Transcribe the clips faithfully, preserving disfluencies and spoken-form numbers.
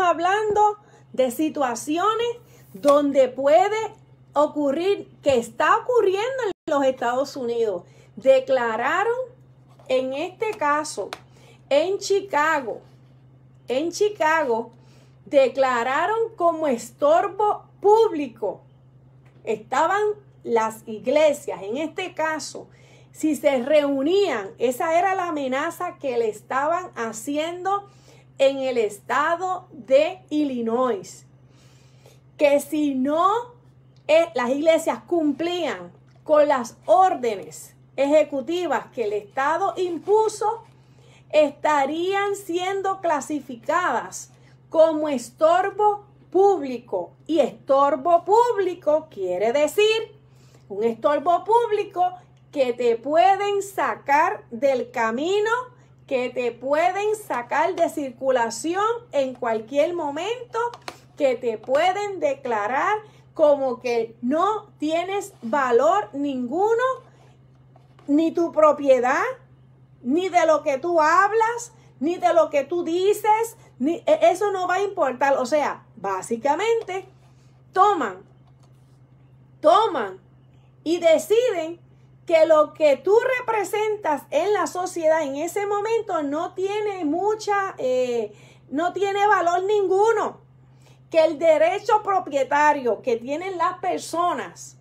hablando de situaciones donde puede ocurrir, que está ocurriendo en los Estados Unidos. Declararon en este caso, en Chicago, en Chicago, declararon como estorbo público. Estaban las iglesias, en este caso, si se reunían, esa era la amenaza que le estaban haciendo en el estado de Illinois. Que si no eh, las iglesias cumplían con las órdenes ejecutivas que el Estado impuso, estarían siendo clasificadas como estorbo público. Y estorbo público quiere decir un estorbo público que te pueden sacar del camino, que te pueden sacar de circulación en cualquier momento, que te pueden declarar como que no tienes valor ninguno, ni tu propiedad, ni de lo que tú hablas, ni de lo que tú dices, ni, eso no va a importar. O sea, básicamente toman, toman y deciden que lo que tú representas en la sociedad en ese momento no tiene mucha, eh, no tiene valor ninguno. Que el derecho propietario que tienen las personas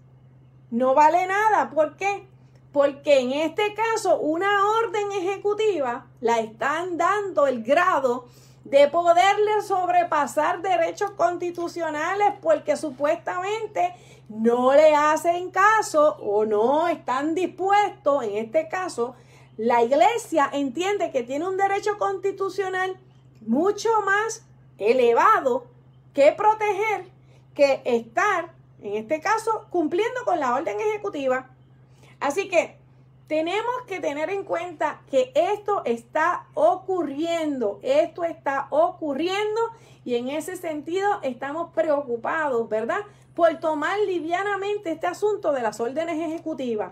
no vale nada. ¿Por qué? Porque en este caso una orden ejecutiva la están dando el grado de poderle sobrepasar derechos constitucionales porque supuestamente no le hacen caso o no están dispuestos. En este caso, la iglesia entiende que tiene un derecho constitucional mucho más elevado que proteger, que estar, en este caso, cumpliendo con la orden ejecutiva. Así que tenemos que tener en cuenta que esto está ocurriendo, esto está ocurriendo y en ese sentido estamos preocupados, ¿verdad?, por tomar livianamente este asunto de las órdenes ejecutivas.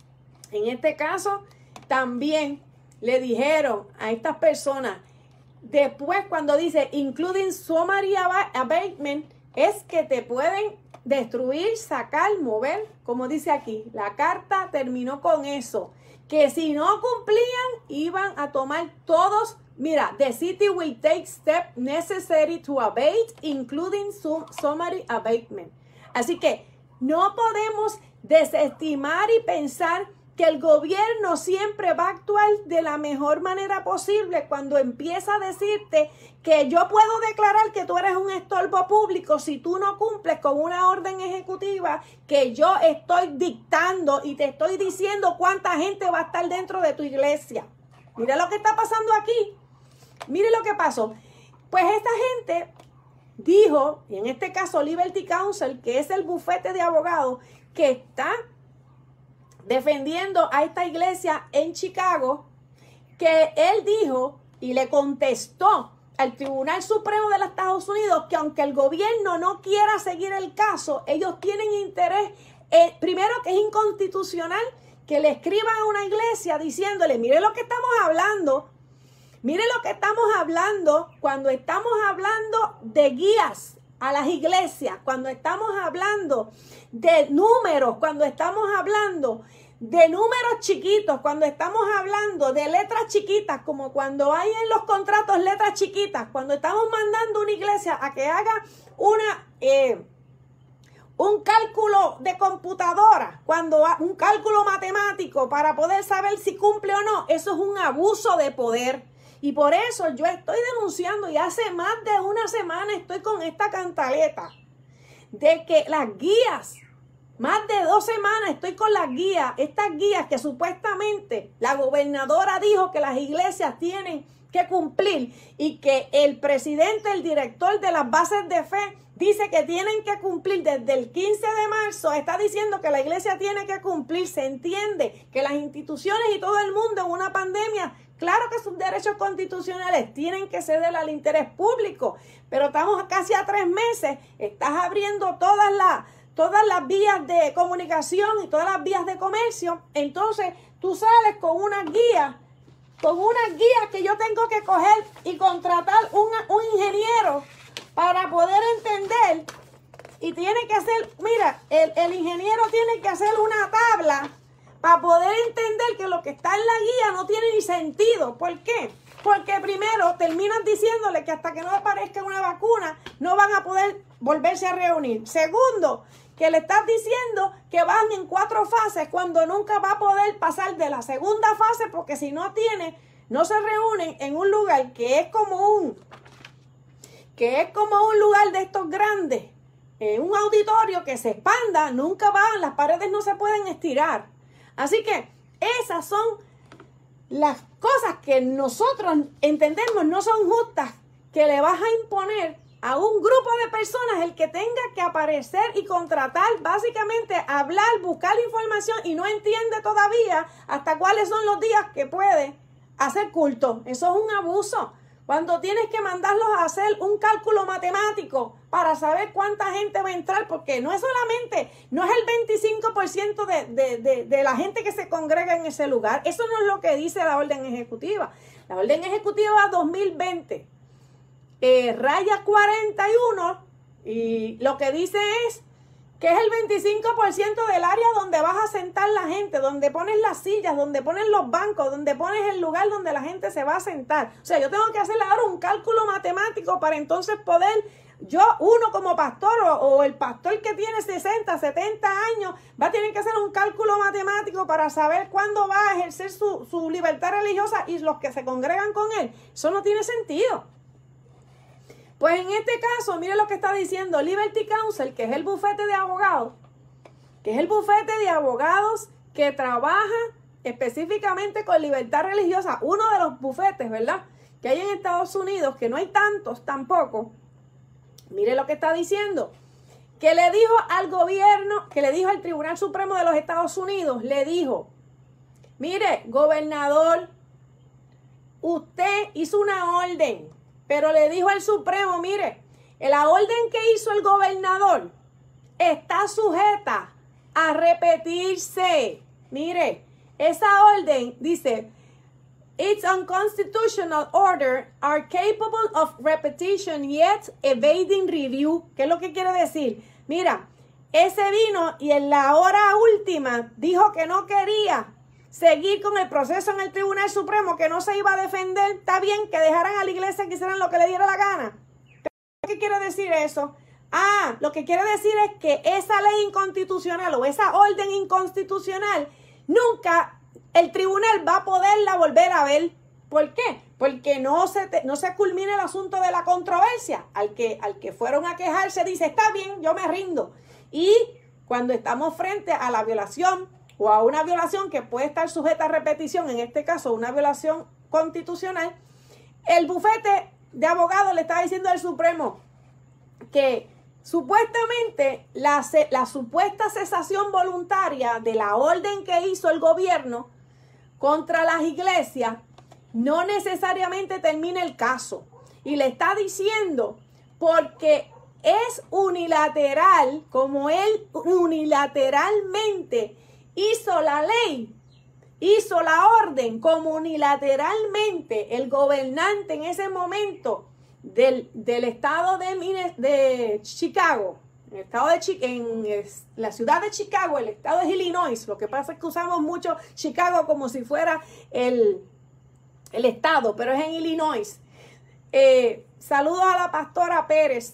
En este caso, también le dijeron a estas personas, después cuando dice including summary abatement, es que te pueden destruir, sacar, mover, como dice aquí. La carta terminó con eso, que si no cumplían, iban a tomar todos. Mira, the city will take steps necessary to abate, including summary abatement. Así que no podemos desestimar y pensar que el gobierno siempre va a actuar de la mejor manera posible cuando empieza a decirte que yo puedo declarar que tú eres un estorbo público si tú no cumples con una orden ejecutiva que yo estoy dictando y te estoy diciendo cuánta gente va a estar dentro de tu iglesia. Mira lo que está pasando aquí. Mire lo que pasó. Pues esta gente dijo, y en este caso Liberty Counsel, que es el bufete de abogados que está defendiendo a esta iglesia en Chicago, que él dijo y le contestó al Tribunal Supremo de los Estados Unidos que aunque el gobierno no quiera seguir el caso, ellos tienen interés, eh, primero que es inconstitucional que le escriban a una iglesia diciéndole, mire lo que estamos hablando, mire lo que estamos hablando cuando estamos hablando de guías a las iglesias, cuando estamos hablando de números, cuando estamos hablando de números chiquitos, cuando estamos hablando de letras chiquitas, como cuando hay en los contratos letras chiquitas, cuando estamos mandando a una iglesia a que haga una eh, un cálculo de computadora, cuando un cálculo matemático para poder saber si cumple o no, eso es un abuso de poder. Y por eso yo estoy denunciando y hace más de una semana estoy con esta cantaleta de que las guías, más de dos semanas estoy con las guías, estas guías que supuestamente la gobernadora dijo que las iglesias tienen que cumplir y que el presidente, el director de las bases de fe dice que tienen que cumplir desde el quince de marzo, está diciendo que la iglesia tiene que cumplir. Se entiende que las instituciones y todo el mundo en una pandemia, claro que sus derechos constitucionales tienen que ceder al interés público, pero estamos casi a tres meses, estás abriendo todas las, todas las vías de comunicación y todas las vías de comercio, entonces tú sales con una guía, con una guía que yo tengo que coger y contratar un, un ingeniero para poder entender. Y tiene que hacer, mira, el, el ingeniero tiene que hacer una tabla para poder entender que lo que está en la guía no tiene ni sentido. ¿Por qué? Porque primero terminan diciéndole que hasta que no aparezca una vacuna no van a poder volverse a reunir. Segundo, que le estás diciendo que van en cuatro fases cuando nunca va a poder pasar de la segunda fase, porque si no tiene, no se reúnen en un lugar que es como un, que es como un lugar de estos grandes, en un auditorio que se expanda, nunca van, las paredes no se pueden estirar. Así que esas son las cosas que nosotros entendemos no son justas, que le vas a imponer a un grupo de personas el que tenga que aparecer y contratar, básicamente hablar, buscar información y no entiende todavía hasta cuáles son los días que puede hacer culto. Eso es un abuso. Cuando tienes que mandarlos a hacer un cálculo matemático para saber cuánta gente va a entrar, porque no es solamente, no es el veinticinco por ciento de, de, de, de la gente que se congrega en ese lugar. Eso no es lo que dice la orden ejecutiva. La orden ejecutiva dos mil veinte, eh, raya cuarenta y uno, y lo que dice es que es el veinticinco por ciento del área donde vas a sentar la gente, donde pones las sillas, donde pones los bancos, donde pones el lugar donde la gente se va a sentar. O sea, yo tengo que hacerle ahora un cálculo matemático para entonces poder, yo, uno como pastor o, o el pastor que tiene sesenta, setenta años, va a tener que hacer un cálculo matemático para saber cuándo va a ejercer su, su libertad religiosa y los que se congregan con él. Eso no tiene sentido. Pues en este caso, mire lo que está diciendo Liberty Counsel, que es el bufete de abogados, que es el bufete de abogados que trabaja específicamente con libertad religiosa, uno de los bufetes, ¿verdad?, que hay en Estados Unidos, que no hay tantos tampoco. Mire lo que está diciendo, que le dijo al gobierno, que le dijo al Tribunal Supremo de los Estados Unidos, le dijo, mire, gobernador, usted hizo una orden, pero le dijo al Supremo, mire, la orden que hizo el gobernador está sujeta a repetirse. Mire, esa orden dice, its unconstitutional order are capable of repetition yet evading review. ¿Qué es lo que quiere decir? Mira, ese vino y en la hora última dijo que no quería seguir con el proceso en el Tribunal Supremo, que no se iba a defender. Está bien que dejaran a la iglesia que hicieran lo que le diera la gana. ¿Qué quiere decir eso? Ah, lo que quiere decir es que esa ley inconstitucional o esa orden inconstitucional, nunca el tribunal va a poderla volver a ver. ¿Por qué? Porque no se, te, no se culmina el asunto de la controversia. Al que, al que fueron a quejarse dice, está bien, yo me rindo. Y cuando estamos frente a la violación o a una violación que puede estar sujeta a repetición, en este caso una violación constitucional, el bufete de abogados le está diciendo al Supremo que supuestamente la, la supuesta cesación voluntaria de la orden que hizo el gobierno contra las iglesias no necesariamente termina el caso. Y le está diciendo porque es unilateral, como él unilateralmente hizo la ley, hizo la orden, como unilateralmente el gobernante en ese momento del, del estado de, de Chicago, en, el estado de Chi, en la ciudad de Chicago, el estado de Illinois. Lo que pasa es que usamos mucho Chicago como si fuera el, el estado, pero es en Illinois. Eh, saludos a la pastora Pérez.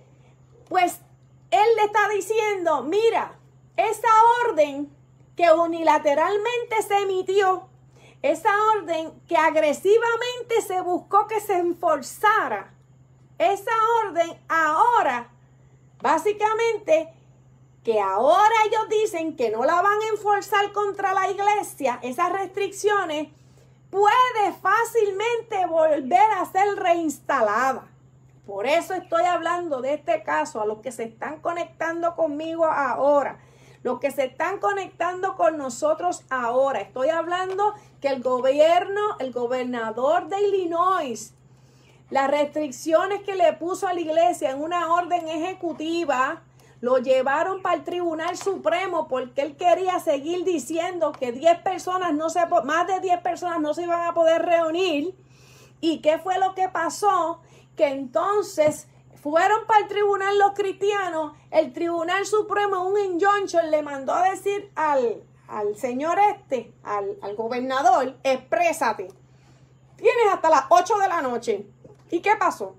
Pues él le está diciendo, mira, esa orden que unilateralmente se emitió, esa orden que agresivamente se buscó que se enforzara, esa orden ahora, básicamente, que ahora ellos dicen que no la van a enforzar contra la iglesia, esas restricciones, puede fácilmente volver a ser reinstalada. Por eso estoy hablando de este caso a los que se están conectando conmigo ahora. Los que se están conectando con nosotros ahora. Estoy hablando que el gobierno, el gobernador de Illinois, las restricciones que le puso a la iglesia en una orden ejecutiva, lo llevaron para el Tribunal Supremo porque él quería seguir diciendo que diez personas no se, más de diez personas no se iban a poder reunir. ¿Y qué fue lo que pasó? Que entonces fueron para el tribunal los cristianos, el Tribunal Supremo, un injunction, le mandó a decir al, al señor este, al, al gobernador, exprésate. Tienes hasta las ocho de la noche. ¿Y qué pasó?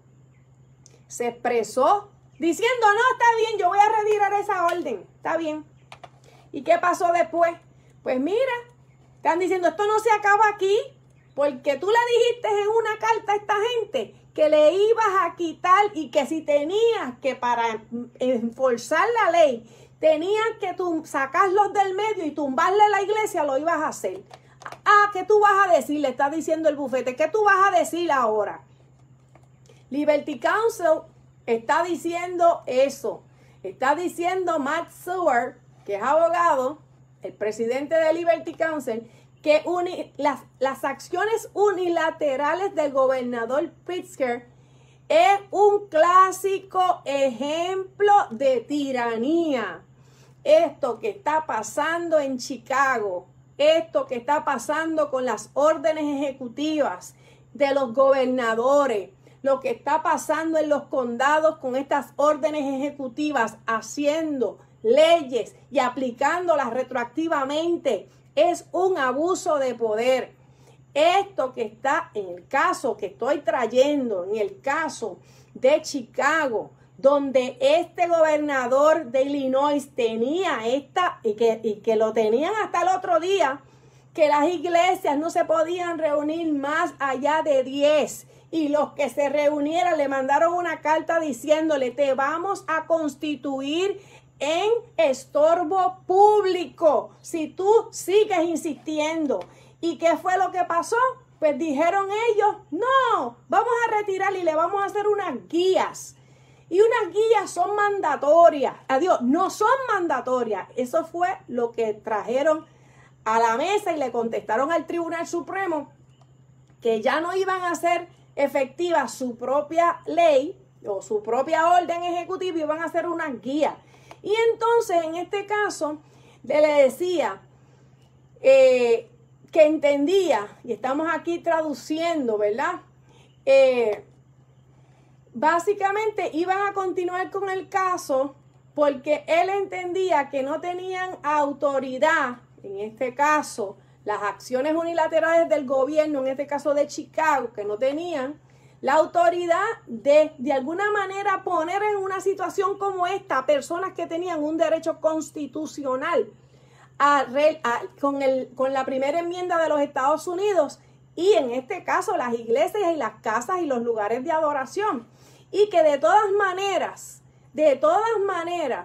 Se expresó diciendo, no, está bien, yo voy a retirar esa orden. Está bien. ¿Y qué pasó después? Pues mira, están diciendo, esto no se acaba aquí, porque tú le dijiste en una carta a esta gente que le ibas a quitar y que si tenías que para enforzar la ley, tenías que sacarlos del medio y tumbarle la iglesia, lo ibas a hacer. Ah, ¿qué tú vas a decir? Le está diciendo el bufete. ¿Qué tú vas a decir ahora? Liberty Counsel está diciendo eso. Está diciendo Matt Seward, que es abogado, el presidente de Liberty Counsel, que uni, las, las acciones unilaterales del gobernador Pritzker es un clásico ejemplo de tiranía. Esto que está pasando en Chicago, esto que está pasando con las órdenes ejecutivas de los gobernadores, lo que está pasando en los condados con estas órdenes ejecutivas, haciendo leyes y aplicándolas retroactivamente, es un abuso de poder. Esto que está en el caso que estoy trayendo, en el caso de Chicago, donde este gobernador de Illinois tenía esta, y que, y que lo tenían hasta el otro día, que las iglesias no se podían reunir más allá de diez, y los que se reunieran le mandaron una carta diciéndole, te vamos a constituir en estorbo público si tú sigues insistiendo. ¿Y qué fue lo que pasó? Pues dijeron ellos, no, vamos a retirar y le vamos a hacer unas guías. Y unas guías son mandatorias. Adiós, no son mandatorias. Eso fue lo que trajeron a la mesa y le contestaron al Tribunal Supremo que ya no iban a hacer efectiva su propia ley o su propia orden ejecutiva, iban a hacer unas guías. Y entonces, en este caso, le decía eh, que entendía, y estamos aquí traduciendo, ¿verdad? Eh, básicamente iban a continuar con el caso porque él entendía que no tenían autoridad, en este caso, las acciones unilaterales del gobierno, en este caso de Chicago, que no tenían la autoridad de, de alguna manera, poner en una situación como esta a personas que tenían un derecho constitucional a, a, con, el, con la primera enmienda de los Estados Unidos y, en este caso, las iglesias y las casas y los lugares de adoración. Y que de todas maneras, de todas maneras,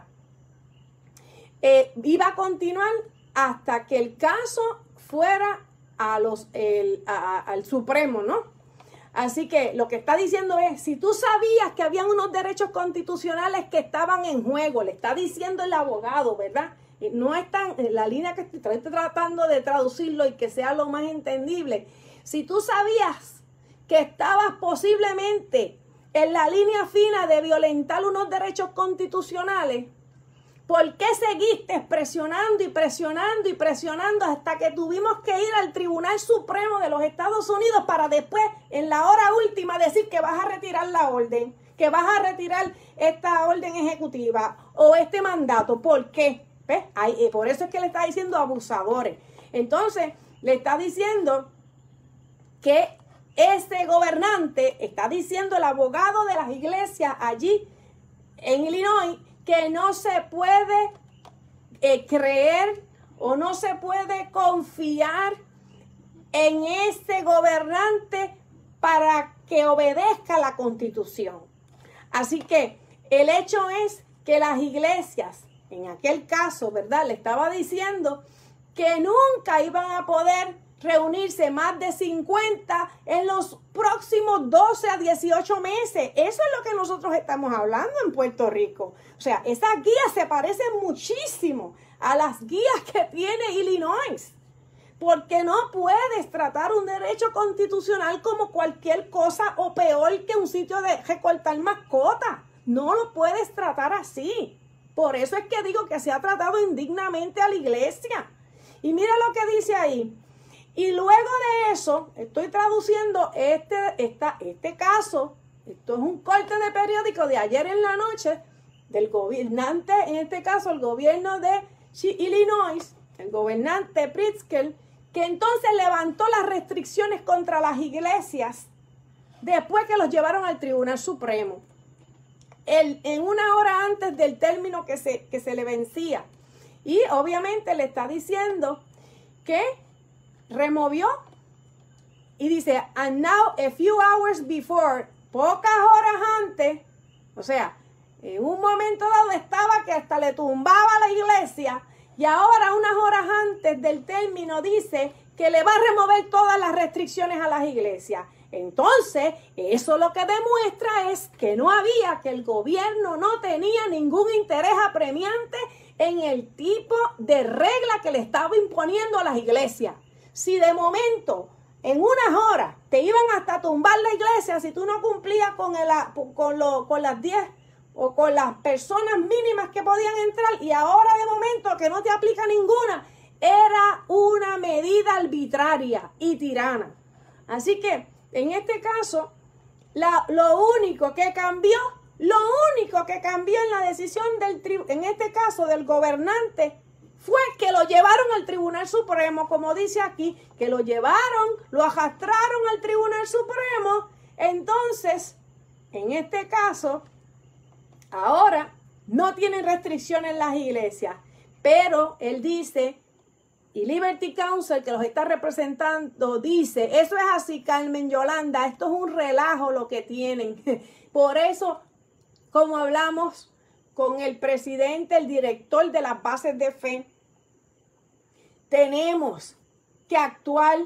eh, iba a continuar hasta que el caso fuera a los, el, a, al Supremo, ¿no? Así que lo que está diciendo es, si tú sabías que habían unos derechos constitucionales que estaban en juego, le está diciendo el abogado, ¿verdad? No es tan, la línea que estoy tratando de traducirlo y que sea lo más entendible. Si tú sabías que estabas posiblemente en la línea fina de violentar unos derechos constitucionales, ¿por qué seguiste presionando y presionando y presionando hasta que tuvimos que ir al Tribunal Supremo de los Estados Unidos para después, en la hora última, decir que vas a retirar la orden, que vas a retirar esta orden ejecutiva o este mandato? ¿Por qué? ¿Ves? Ahí, por eso es que le está diciendo abusadores. Entonces, le está diciendo que este gobernante, está diciendo el abogado de las iglesias allí en Illinois, que no se puede eh, creer o no se puede confiar en este gobernante para que obedezca la Constitución. Así que el hecho es que las iglesias, en aquel caso, ¿verdad?, le estaba diciendo que nunca iban a poder reunirse más de cincuenta en los próximos doce a dieciocho meses. Eso es lo que nosotros estamos hablando en Puerto Rico. O sea, esas guías se parecen muchísimo a las guías que tiene Illinois. Porque no puedes tratar un derecho constitucional como cualquier cosa o peor que un sitio de recortar mascotas. No lo puedes tratar así. Por eso es que digo que se ha tratado indignamente a la iglesia. Y mira lo que dice ahí. Y luego de eso, estoy traduciendo este, esta, este caso Esto es un corte de periódico de ayer en la noche del gobernante, en este caso el gobierno de Illinois, el gobernante Pritzker, que entonces levantó las restricciones contra las iglesias después que los llevaron al Tribunal Supremo, el, en una hora antes del término que se, que se le vencía. Y obviamente le está diciendo que removió y dice, and now a few hours before, pocas horas antes, o sea, en un momento dado estaba que hasta le tumbaba a la iglesia, y ahora unas horas antes del término dice que le va a remover todas las restricciones a las iglesias. Entonces, eso lo que demuestra es que no había, que el gobierno no tenía ningún interés apremiante en el tipo de regla que le estaba imponiendo a las iglesias. Si de momento, en unas horas, te iban hasta tumbar la iglesia si tú no cumplías con, el, con, lo, con las diez o con las personas mínimas que podían entrar, y ahora de momento que no te aplica ninguna, era una medida arbitraria y tirana. Así que, en este caso, la, lo único que cambió, lo único que cambió en la decisión del en este caso del gobernante, fue que lo llevaron al Tribunal Supremo, como dice aquí, que lo llevaron, lo arrastraron al Tribunal Supremo. Entonces, en este caso, ahora no tienen restricciones en las iglesias, pero él dice, y Liberty Counsel, que los está representando, dice, eso es así, Carmen Yolanda, esto es un relajo lo que tienen. Por eso, como hablamos con el presidente, el director de las bases de fe, tenemos que actuar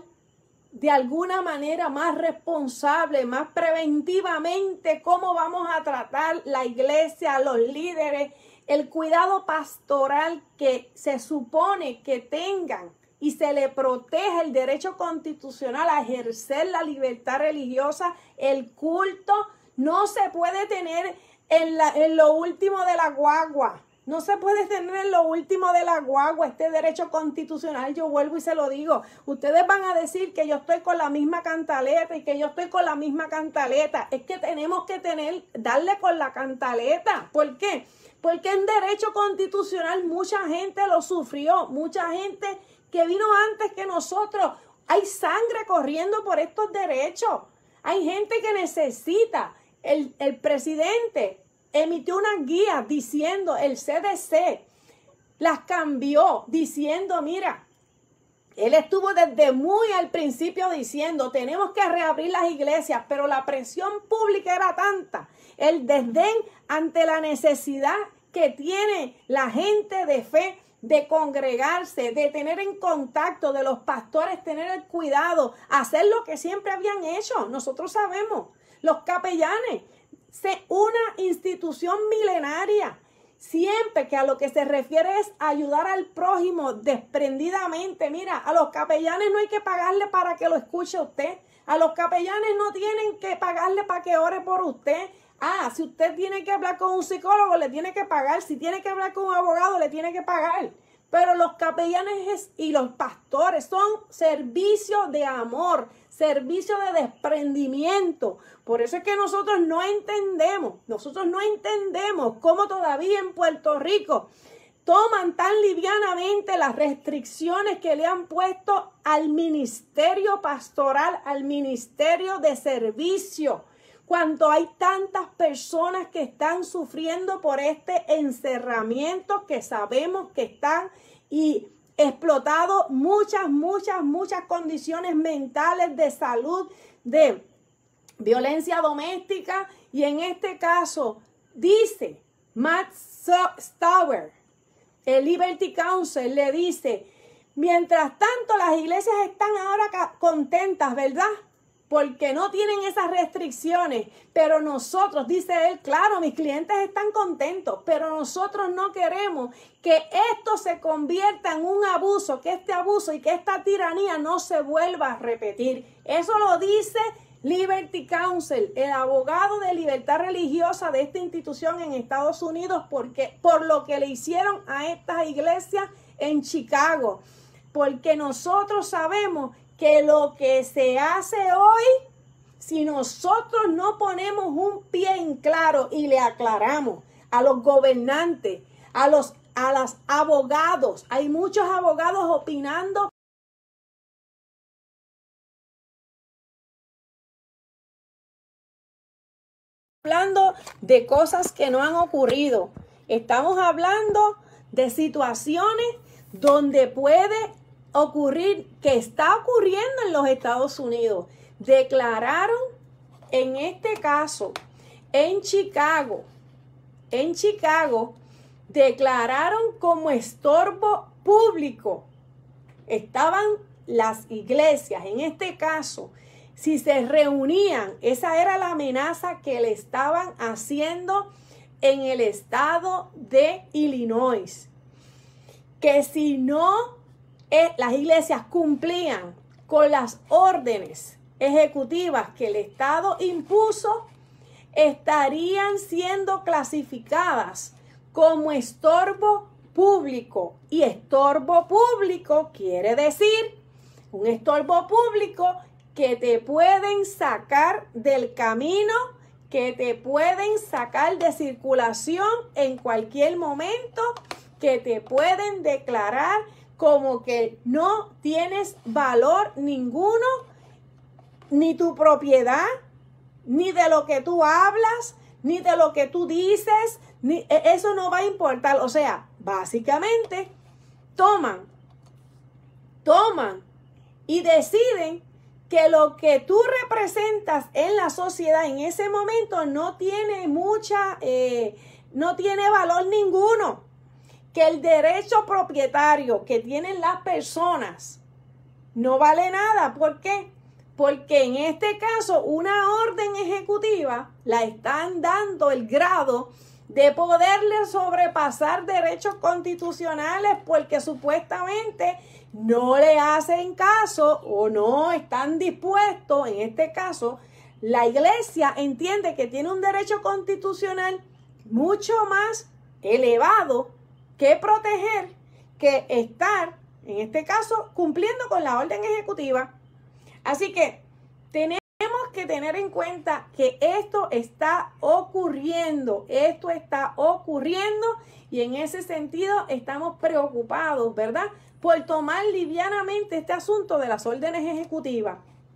de alguna manera más responsable, más preventivamente, cómo vamos a tratar la iglesia, los líderes, el cuidado pastoral que se supone que tengan y se le protege el derecho constitucional a ejercer la libertad religiosa, el culto, no se puede tener en, la, en lo último de la guagua. No se puede tener en lo último de la guagua este derecho constitucional. Yo vuelvo y se lo digo. Ustedes van a decir que yo estoy con la misma cantaleta y que yo estoy con la misma cantaleta. Es que tenemos que tener, darle con la cantaleta. ¿Por qué? Porque en derecho constitucional mucha gente lo sufrió. Mucha gente que vino antes que nosotros. Hay sangre corriendo por estos derechos. Hay gente que necesita. El, el presidente emitió unas guías diciendo, el C D C las cambió diciendo, mira, él estuvo desde muy al principio diciendo, tenemos que reabrir las iglesias, pero la presión pública era tanta, el desdén ante la necesidad que tiene la gente de fe de congregarse, de tener en contacto, de los pastores, tener el cuidado, hacer lo que siempre habían hecho. Nosotros sabemos, los capellanes, una institución milenaria, siempre que a lo que se refiere es ayudar al prójimo desprendidamente. Mira, a los capellanes no hay que pagarle para que lo escuche usted. A los capellanes no tienen que pagarle para que ore por usted. Ah, si usted tiene que hablar con un psicólogo, le tiene que pagar. Si tiene que hablar con un abogado, le tiene que pagar. Pero los capellanes y los pastores son servicios de amor, servicio de desprendimiento. Por eso es que nosotros no entendemos, nosotros no entendemos cómo todavía en Puerto Rico toman tan livianamente las restricciones que le han puesto al ministerio pastoral, al ministerio de servicio, cuando hay tantas personas que están sufriendo por este encerramiento, que sabemos que están y explotado muchas, muchas, muchas condiciones mentales de salud, de violencia doméstica, y en este caso dice Matt Stower, el Liberty Counsel, le dice, mientras tanto las iglesias están ahora contentas, ¿verdad? Porque no tienen esas restricciones, pero nosotros, dice él, claro, mis clientes están contentos, pero nosotros no queremos que esto se convierta en un abuso, que este abuso y que esta tiranía no se vuelva a repetir. Eso lo dice Liberty Counsel, el abogado de libertad religiosa de esta institución en Estados Unidos, porque por lo que le hicieron a estas iglesias en Chicago, porque nosotros sabemos que lo que se hace hoy si nosotros no ponemos un pie en claro y le aclaramos a los gobernantes, a los, a los abogados, hay muchos abogados opinando hablando de cosas que no han ocurrido. Estamos hablando de situaciones donde puede ocurrir, que está ocurriendo en los Estados Unidos. Declararon en este caso en Chicago, en Chicago, declararon como estorbo público. Estaban las iglesias, en este caso, si se reunían, esa era la amenaza que le estaban haciendo en el estado de Illinois, que si no eh, las iglesias cumplían con las órdenes ejecutivas que el estado impuso, estarían siendo clasificadas como estorbo público. Y estorbo público quiere decir un estorbo público que te pueden sacar del camino, que te pueden sacar de circulación en cualquier momento, que te pueden declarar como que no tienes valor ninguno, ni tu propiedad, ni de lo que tú hablas, ni de lo que tú dices, ni, eso no va a importar. O sea, básicamente toman, toman y deciden que lo que tú representas en la sociedad en ese momento no tiene mucha, eh, no tiene valor ninguno. Que el derecho propietario que tienen las personas no vale nada. ¿Por qué? Porque en este caso una orden ejecutiva la están dando el grado de poderle sobrepasar derechos constitucionales porque supuestamente no le hacen caso o no están dispuestos. En este caso, la iglesia entiende que tiene un derecho constitucional mucho más elevado que proteger, que estar, en este caso, cumpliendo con la orden ejecutiva. Así que tenemos que tener en cuenta que esto está ocurriendo, esto está ocurriendo y en ese sentido estamos preocupados, ¿verdad?, por tomar livianamente este asunto de las órdenes ejecutivas.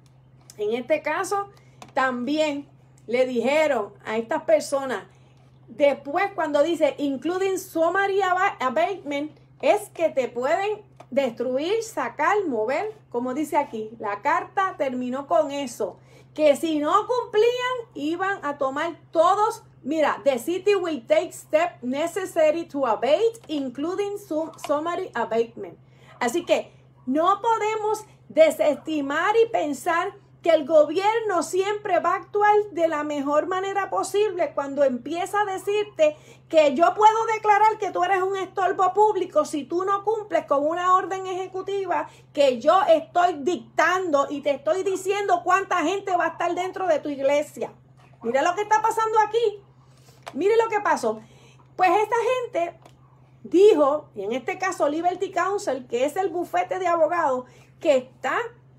En este caso, también le dijeron a estas personas, después cuando dice including summary abatement, es que te pueden destruir, sacar, mover, como dice aquí. La carta terminó con eso, que si no cumplían, iban a tomar todos. Mira, the city will take steps necessary to abate, including summary abatement. Así que no podemos desestimar y pensar que el gobierno siempre va a actuar de la mejor manera posible cuando empieza a decirte que yo puedo declarar que tú eres un estorbo público si tú no cumples con una orden ejecutiva que yo estoy dictando y te estoy diciendo cuánta gente va a estar dentro de tu iglesia. Mira lo que está pasando aquí. Mire lo que pasó. Pues esta gente dijo, y en este caso Liberty Counsel, que es el bufete de abogados que está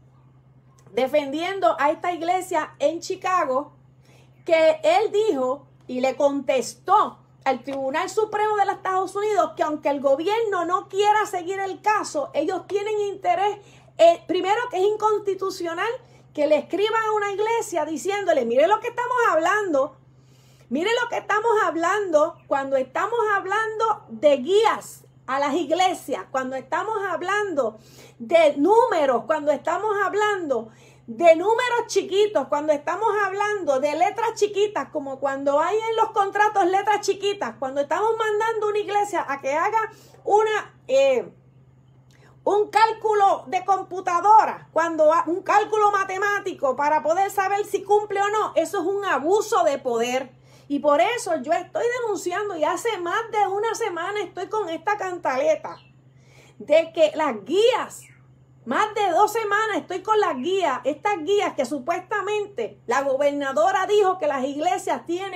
defendiendo a esta iglesia en Chicago, que él dijo y le contestó al Tribunal Supremo de los Estados Unidos que aunque el gobierno no quiera seguir el caso, ellos tienen interés, eh, primero que es inconstitucional que le escriban a una iglesia diciéndole, mire lo que estamos hablando, mire lo que estamos hablando cuando estamos hablando de guías a las iglesias, cuando estamos hablando de números, cuando estamos hablando de números chiquitos, cuando estamos hablando de letras chiquitas, como cuando hay en los contratos letras chiquitas, cuando estamos mandando a una iglesia a que haga una eh, un cálculo de computadora, cuando un cálculo matemático para poder saber si cumple o no, eso es un abuso de poder. Y por eso yo estoy denunciando y hace más de una semana estoy con esta cantaleta de que las guías, más de dos semanas estoy con las guías, estas guías que supuestamente la gobernadora dijo que las iglesias tienen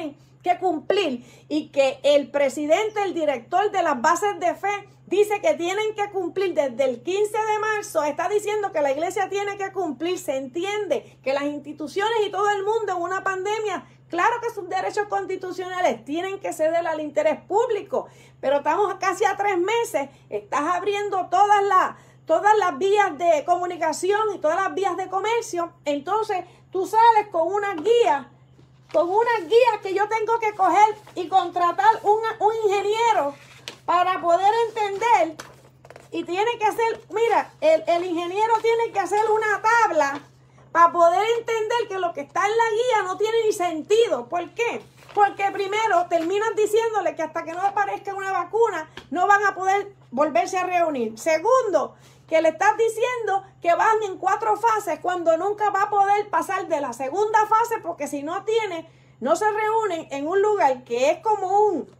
que cumplir y que el presidente, el director de las bases de fe, dice que tienen que cumplir desde el quince de marzo, está diciendo que la iglesia tiene que cumplir. Se entiende que las instituciones y todo el mundo en una pandemia, claro que sus derechos constitucionales tienen que ceder al interés público, pero estamos casi a tres meses, estás abriendo todas las, todas las vías de comunicación y todas las vías de comercio, entonces tú sales con una guía, con una guía que yo tengo que coger y contratar un, un ingeniero para poder entender, y tiene que hacer, mira, el, el ingeniero tiene que hacer una tabla para poder entender que lo que está en la guía no tiene ni sentido. ¿Por qué? Porque primero terminan diciéndole que hasta que no aparezca una vacuna no van a poder volverse a reunir. Segundo, que le estás diciendo que van en cuatro fases cuando nunca va a poder pasar de la segunda fase, porque si no tiene, no se reúnen en un lugar que es como un,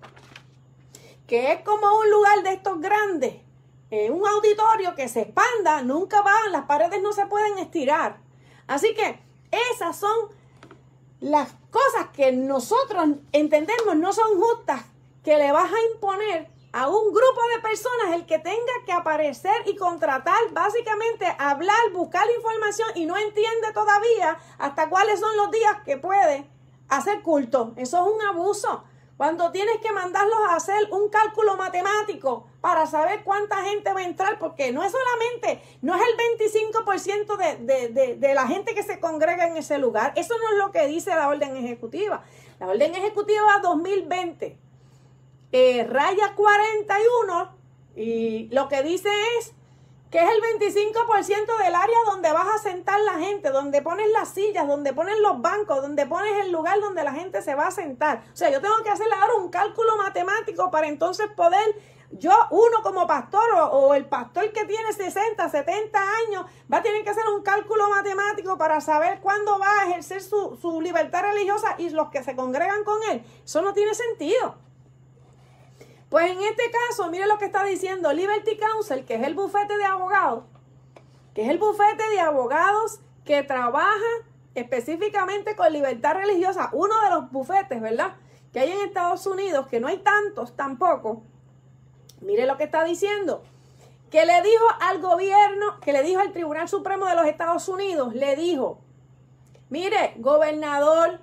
que es como un lugar de estos grandes, en un auditorio que se expanda, nunca van, las paredes no se pueden estirar. Así que esas son las cosas que nosotros entendemos no son justas, que le vas a imponer a un grupo de personas el que tenga que aparecer y contratar, básicamente hablar, buscar información y no entiende todavía hasta cuáles son los días que puede hacer culto. Eso es un abuso. Cuando tienes que mandarlos a hacer un cálculo matemático para saber cuánta gente va a entrar, porque no es solamente, no es el veinticinco por ciento de, de, de, de la gente que se congrega en ese lugar. Eso no es lo que dice la orden ejecutiva. La orden ejecutiva dos mil veinte, eh, raya cuarenta y uno, y lo que dice es que es el veinticinco por ciento del área donde vas a sentar la gente, donde pones las sillas, donde pones los bancos, donde pones el lugar donde la gente se va a sentar. O sea, yo tengo que hacerle ahora un cálculo matemático para entonces poder, yo, uno como pastor o, o el pastor que tiene sesenta, setenta años, va a tener que hacer un cálculo matemático para saber cuándo va a ejercer su, su libertad religiosa y los que se congregan con él. Eso no tiene sentido. Pues en este caso, mire lo que está diciendo Liberty Counsel, que es el bufete de abogados, que es el bufete de abogados que trabaja específicamente con libertad religiosa, uno de los bufetes, ¿verdad?, que hay en Estados Unidos, que no hay tantos tampoco. Mire lo que está diciendo, que le dijo al gobierno, que le dijo al Tribunal Supremo de los Estados Unidos, le dijo, mire, gobernador,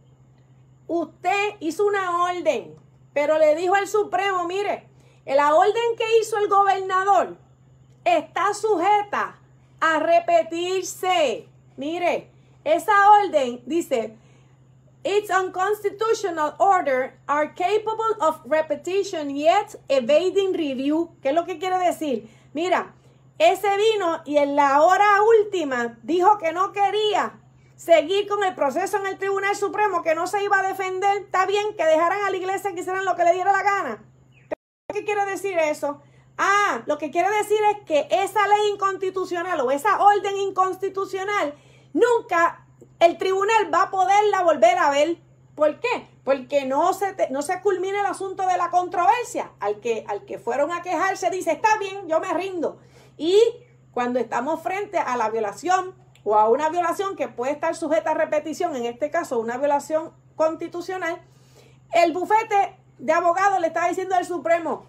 usted hizo una orden, pero le dijo al Supremo, mire, la orden que hizo el gobernador está sujeta a repetirse. Mire, esa orden dice, its unconstitutional order are capable of repetition yet evading review. ¿Qué es lo que quiere decir? Mira, ese vino y en la hora última dijo que no quería seguir con el proceso en el Tribunal Supremo, que no se iba a defender. Está bien que dejaran a la iglesia que hicieran lo que le diera la gana. ¿Qué quiere decir eso? Ah, lo que quiere decir es que esa ley inconstitucional o esa orden inconstitucional, nunca el tribunal va a poderla volver a ver. ¿Por qué? Porque no se, te, no se culmina el asunto de la controversia. Al que, al que fueron a quejarse dice, está bien, yo me rindo. Y cuando estamos frente a la violación o a una violación que puede estar sujeta a repetición, en este caso una violación constitucional, el bufete de abogados le está diciendo al Supremo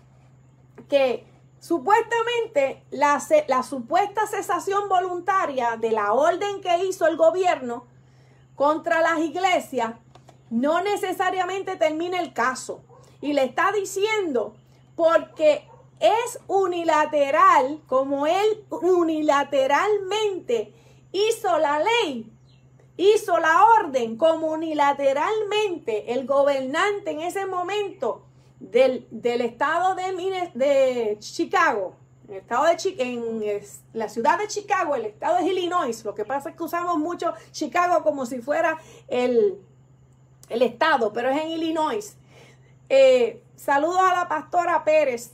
que supuestamente la, la supuesta cesación voluntaria de la orden que hizo el gobierno contra las iglesias no necesariamente termina el caso. Y le está diciendo porque es unilateral, como él unilateralmente hizo la ley, hizo la orden, como unilateralmente el gobernante en ese momento del, del estado de, de Chicago, el estado de Chi, en la ciudad de Chicago, el estado de Illinois. Lo que pasa es que usamos mucho Chicago como si fuera el, el estado, pero es en Illinois. Eh, saludos a la pastora Pérez.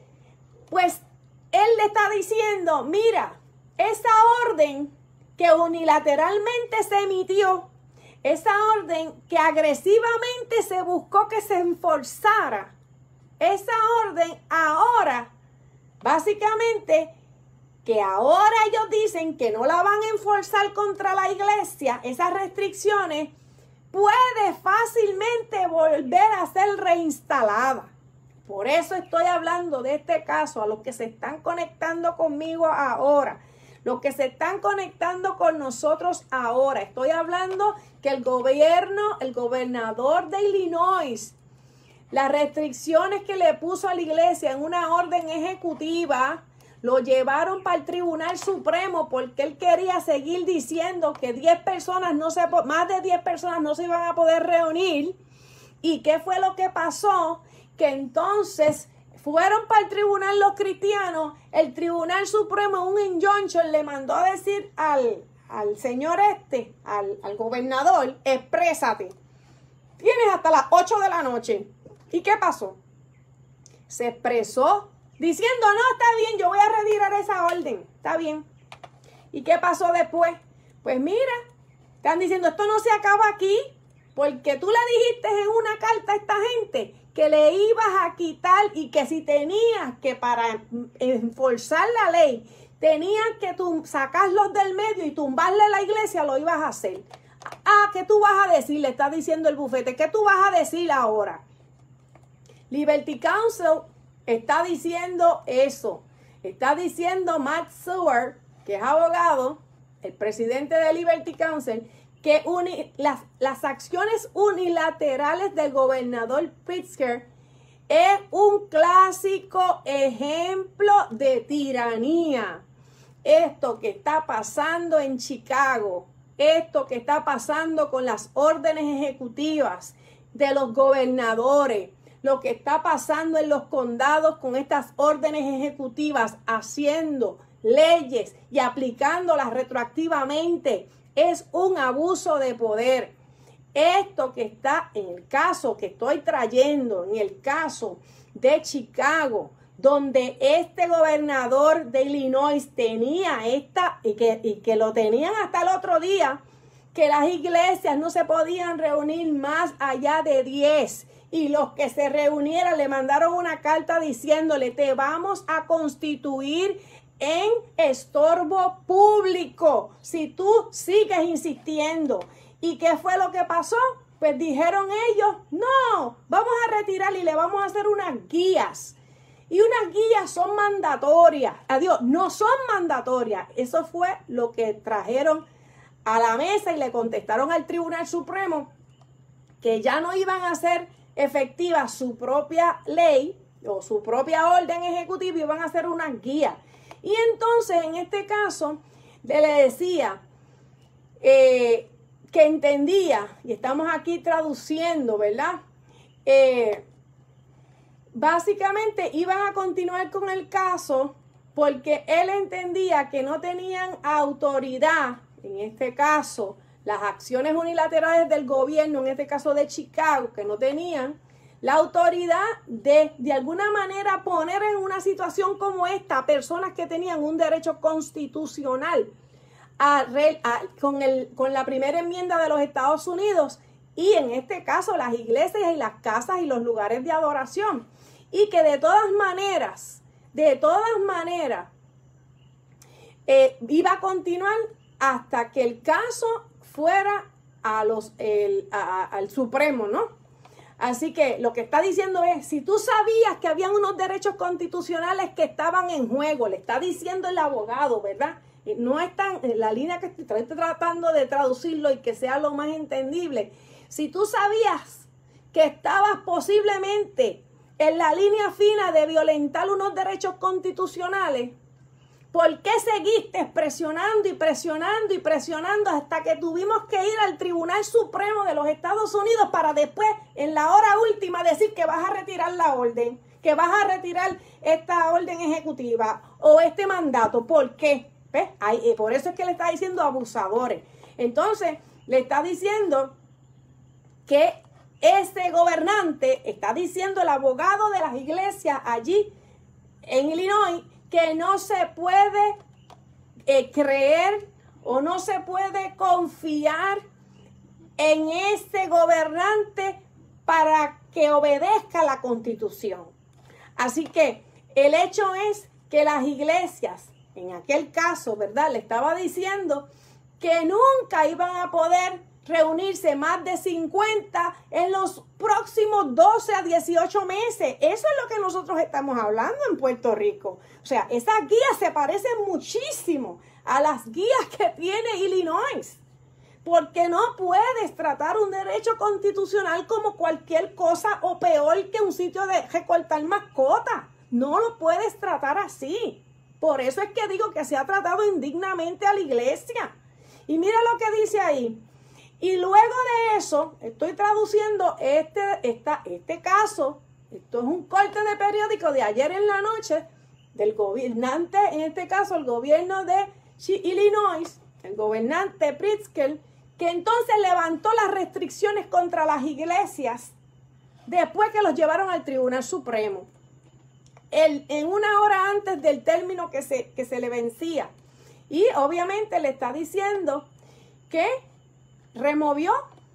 Pues él le está diciendo, mira, esa orden que unilateralmente se emitió, esa orden que agresivamente se buscó que se enforzara, esa orden ahora, básicamente, que ahora ellos dicen que no la van a enforzar contra la iglesia, esas restricciones, puede fácilmente volver a ser reinstalada. Por eso estoy hablando de este caso a los que se están conectando conmigo ahora, los que se están conectando con nosotros ahora. Estoy hablando que el gobierno, el gobernador de Illinois, las restricciones que le puso a la iglesia en una orden ejecutiva, lo llevaron para el Tribunal Supremo porque él quería seguir diciendo que diez personas no se, más de diez personas no se iban a poder reunir. ¿Y qué fue lo que pasó? Que entonces fueron para el tribunal los cristianos, el Tribunal Supremo, un injunction, le mandó a decir al, al señor este, al, al gobernador, exprésate. Tienes hasta las ocho de la noche. ¿Y qué pasó? Se expresó diciendo, no, está bien, yo voy a retirar esa orden. Está bien. ¿Y qué pasó después? Pues mira, están diciendo, esto no se acaba aquí, porque tú le dijiste en una carta a esta gente que le ibas a quitar y que si tenías que para enforzar la ley, tenías que sacarlos del medio y tumbarle la iglesia, lo ibas a hacer. Ah, ¿qué tú vas a decir? Le está diciendo el bufete. ¿Qué tú vas a decir ahora? Liberty Counsel está diciendo eso. Está diciendo Matt Seward, que es abogado, el presidente de Liberty Counsel, que uni, las, las acciones unilaterales del gobernador Pritzker es un clásico ejemplo de tiranía. Esto que está pasando en Chicago, esto que está pasando con las órdenes ejecutivas de los gobernadores, lo que está pasando en los condados con estas órdenes ejecutivas, haciendo leyes y aplicándolas retroactivamente, es un abuso de poder. Esto que está en el caso que estoy trayendo, en el caso de Chicago, donde este gobernador de Illinois tenía esta, y que, y que lo tenían hasta el otro día, que las iglesias no se podían reunir más allá de diez. Y los que se reunieran le mandaron una carta diciéndole, te vamos a constituir en estorbo público si tú sigues insistiendo. ¿Y qué fue lo que pasó? Pues dijeron ellos, no, vamos a retirar y le vamos a hacer unas guías. Y unas guías son mandatorias. Adiós, no son mandatorias. Eso fue lo que trajeron a la mesa y le contestaron al Tribunal Supremo que ya no iban a hacer efectiva su propia ley o su propia orden ejecutiva, y iban a hacer unas guías. Y entonces, en este caso, le decía eh, que entendía, y estamos aquí traduciendo, ¿verdad? Eh, básicamente iban a continuar con el caso porque él entendía que no tenían autoridad, en este caso, las acciones unilaterales del gobierno, en este caso de Chicago, que no tenían la autoridad de, de alguna manera, poner en una situación como esta a personas que tenían un derecho constitucional a, a, con, el, con la primera enmienda de los Estados Unidos, y en este caso las iglesias y las casas y los lugares de adoración. Y que de todas maneras, de todas maneras, eh, iba a continuar hasta que el caso fuera a los, el, a, al Supremo, ¿no? Así que lo que está diciendo es, si tú sabías que habían unos derechos constitucionales que estaban en juego, le está diciendo el abogado, ¿verdad? No es tan, la línea que estoy tratando de traducirlo y que sea lo más entendible. Si tú sabías que estabas posiblemente en la línea fina de violentar unos derechos constitucionales, ¿por qué seguiste presionando y presionando y presionando hasta que tuvimos que ir al Tribunal Supremo de los Estados Unidos para después, en la hora última, decir que vas a retirar la orden, que vas a retirar esta orden ejecutiva o este mandato? ¿Por qué? ¿Ves? Ahí, por eso es que le está diciendo abusadores. Entonces, le está diciendo que ese gobernante, está diciendo el abogado de las iglesias allí en Illinois, que no se puede eh, creer o no se puede confiar en este gobernante para que obedezca la Constitución. Así que el hecho es que las iglesias, en aquel caso, ¿verdad?, le estaba diciendo que nunca iban a poder reunirse más de cincuenta en los próximos próximos doce a dieciocho meses. Eso es lo que nosotros estamos hablando en Puerto Rico. O sea, esas guías se parecen muchísimo a las guías que tiene Illinois. Porque no puedes tratar un derecho constitucional como cualquier cosa o peor que un sitio de recortar mascotas. No lo puedes tratar así. Por eso es que digo que se ha tratado indignamente a la iglesia. Y mira lo que dice ahí. Y luego de eso, estoy traduciendo este, esta, este caso. Esto es un corte de periódico de ayer en la noche del gobernante, en este caso el gobierno de Illinois, el gobernante Pritzker, que entonces levantó las restricciones contra las iglesias después que los llevaron al Tribunal Supremo. El, en una hora antes del término que se, que se le vencía. Y obviamente le está diciendo que removió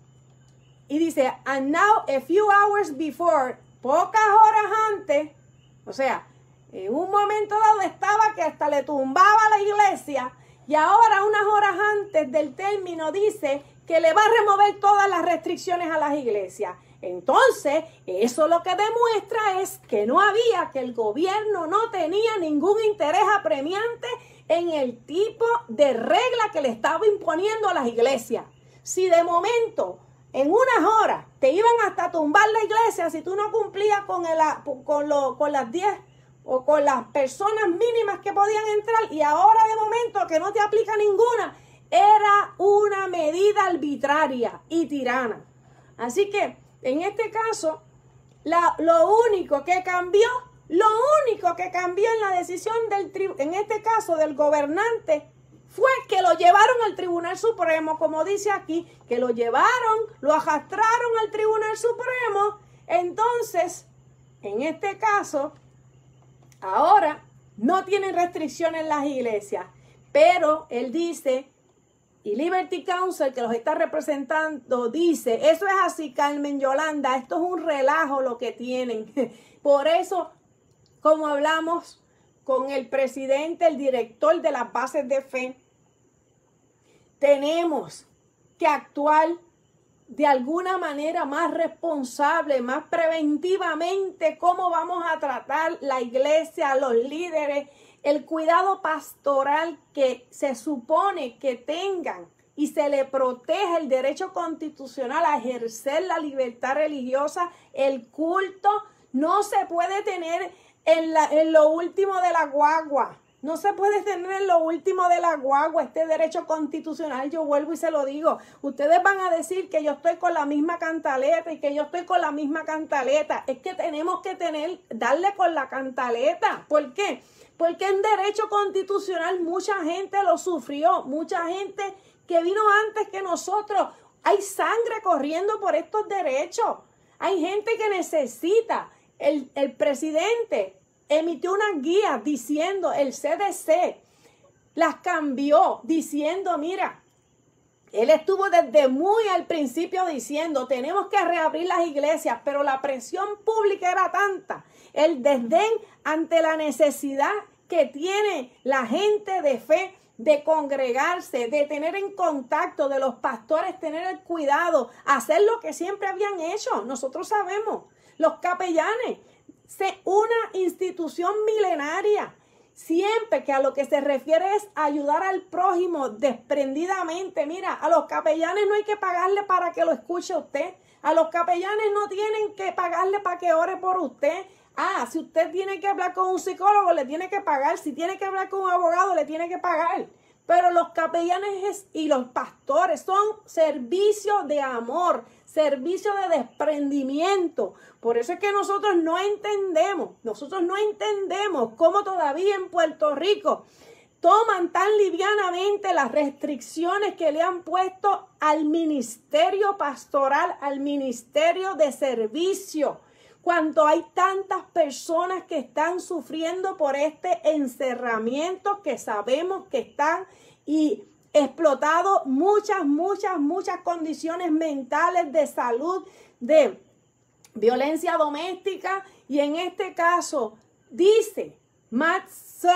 y dice, and now a few hours before, pocas horas antes, o sea, en un momento dado estaba que hasta le tumbaba a la iglesia, y ahora unas horas antes del término dice que le va a remover todas las restricciones a las iglesias. Entonces, eso lo que demuestra es que no había, que el gobierno no tenía ningún interés apremiante en el tipo de regla que le estaba imponiendo a las iglesias. Si de momento, en unas horas, te iban hasta tumbar la iglesia si tú no cumplías con, el, con, lo, con las diez o con las personas mínimas que podían entrar, y ahora de momento que no te aplica ninguna, era una medida arbitraria y tirana. Así que, en este caso, la, lo único que cambió, lo único que cambió en la decisión del en este caso del gobernante fue que lo llevaron al Tribunal Supremo, como dice aquí, que lo llevaron, lo arrastraron al Tribunal Supremo. Entonces, en este caso, ahora no tienen restricciones en las iglesias, pero él dice, y Liberty Counsel, que los está representando, dice, eso es así, Carmen Yolanda, esto es un relajo lo que tienen. Por eso, como hablamos con el presidente, el director de las bases de fe, tenemos que actuar de alguna manera más responsable, más preventivamente, cómo vamos a tratar la iglesia, a los líderes, el cuidado pastoral que se supone que tengan y se le protege el derecho constitucional a ejercer la libertad religiosa, el culto, no se puede tener en, la, en lo último de la guagua. No se puede tener en lo último de la guagua este derecho constitucional. Yo vuelvo y se lo digo. Ustedes van a decir que yo estoy con la misma cantaleta y que yo estoy con la misma cantaleta. Es que tenemos que tener, darle con la cantaleta. ¿Por qué? Porque en derecho constitucional mucha gente lo sufrió. Mucha gente que vino antes que nosotros. Hay sangre corriendo por estos derechos. Hay gente que necesita. El, el presidente emitió unas guías diciendo, el C D C las cambió diciendo, mira, él estuvo desde muy al principio diciendo, tenemos que reabrir las iglesias, pero la presión pública era tanta, el desdén ante la necesidad que tiene la gente de fe de congregarse, de tener en contacto, de los pastores, tener el cuidado, hacer lo que siempre habían hecho. Nosotros sabemos, los capellanes, una institución milenaria, siempre que a lo que se refiere es ayudar al prójimo desprendidamente. Mira, a los capellanes no hay que pagarle para que lo escuche usted. A los capellanes no tienen que pagarle para que ore por usted. Ah, si usted tiene que hablar con un psicólogo, le tiene que pagar. Si tiene que hablar con un abogado, le tiene que pagar. Pero los capellanes y los pastores son servicios de amor, servicio de desprendimiento. Por eso es que nosotros no entendemos, nosotros no entendemos cómo todavía en Puerto Rico toman tan livianamente las restricciones que le han puesto al ministerio pastoral, al ministerio de servicio, cuando hay tantas personas que están sufriendo por este encerramiento, que sabemos que están y explotado muchas, muchas, muchas condiciones mentales de salud, de violencia doméstica, y en este caso dice Matt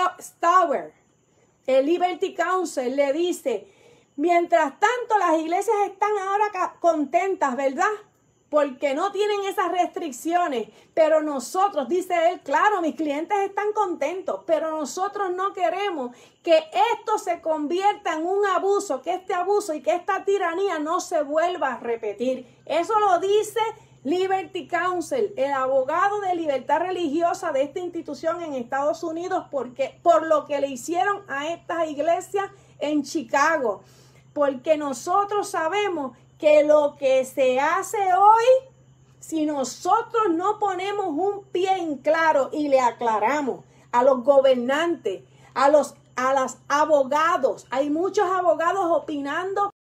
Stower, el Liberty Counsel, le dice, mientras tanto las iglesias están ahora contentas, ¿verdad? porque no tienen esas restricciones, pero nosotros, dice él, claro, mis clientes están contentos, pero nosotros no queremos que esto se convierta en un abuso, que este abuso y que esta tiranía no se vuelva a repetir. Eso lo dice Liberty Counsel, el abogado de libertad religiosa de esta institución en Estados Unidos, porque, por lo que le hicieron a estas iglesias en Chicago, porque nosotros sabemos que lo que se hace hoy, si nosotros no ponemos un pie en claro y le aclaramos a los gobernantes, a los, a los abogados, hay muchos abogados opinando